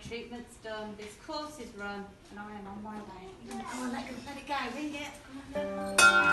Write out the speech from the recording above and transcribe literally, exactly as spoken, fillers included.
treatment's done, this course is run, and I am on my way. Oh, let it, let it go, ring it.